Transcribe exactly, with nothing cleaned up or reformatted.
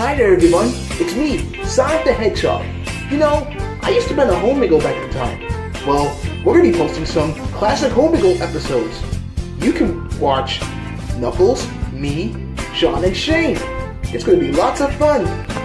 Hi there everyone, it's me, Sonic the Hedgehog. You know, I used to be a Homego back in time. Well, we're going to be posting some classic Homego episodes. You can watch Knuckles, me, Sean, and Shane. It's going to be lots of fun.